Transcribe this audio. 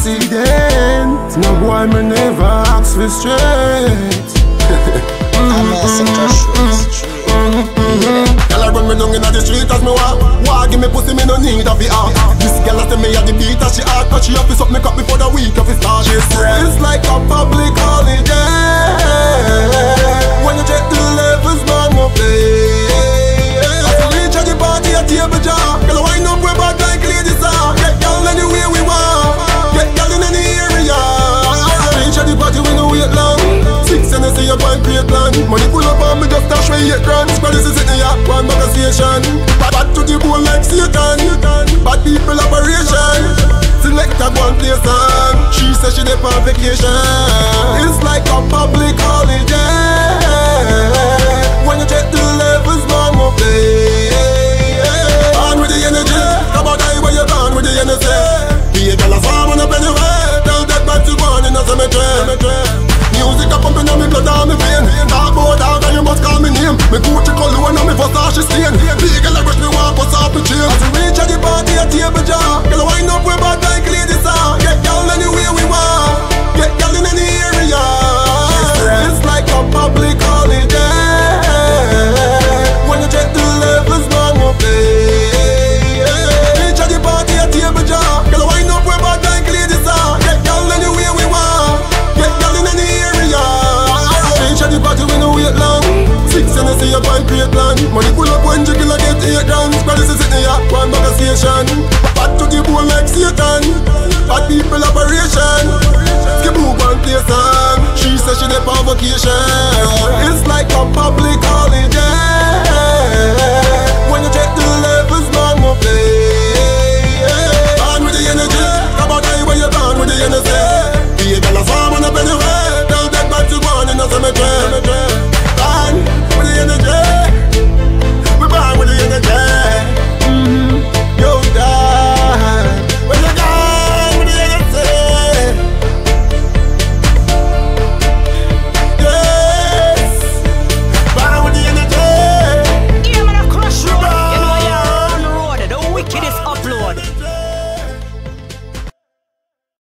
accident. No boy me never ask for straight. I'm a sector street. Girl I run me down inna the street as me walk. Walk give me pussy, me no need of the art. This girl a tell me at the beat as she hard, cause she up is up me cup before the week of it start. She says it's like a public holiday. When you check the levels, man, no play. As we reach at the party, a table jar. Girl, wind up, we back like ladies are. Get girl anywhere we want. Get girl in any area. Reach at the party, we no wait long. 6 and I say you want great plan. Money pull up on me, just dash me 8 grand. Spread this is in the yard, one back a station. Bad to the bone like Satan. Bad people operation. Select a one play song. She says she dey on vacation. It's like a public holiday. When you check the levels, man, no play. On with the energy. Come on, die where you're gone with the energy. Be a girl a farm on a penny way. Tell that man to burn in a cemetery. Music a pumping on me blood on me vein. Talk about dog and you must call me name. Me Gucci cologne and me Versace stain. Big girl a rush me walk bust off me chain. As we reach at the party a table jar. Girl a wind up we bad like ladies are. Get girl anywhere we want. Get girl in any area. It's like a public holiday. When you check the levels, man, no play. Reach at the party a table jar. Girl a wind up we bad like ladies are. Get girl anywhere we want. Get girl in any area. Reach at the party we no wait long. 6 and I say you buy great land. Money pull up when jiggle I get 8 grand. Spread this is in the yard, one back a station. Bad to the bone like Satan. Bad people operation. Skip move and play song. She says she dey on vacation. It's like a public holiday.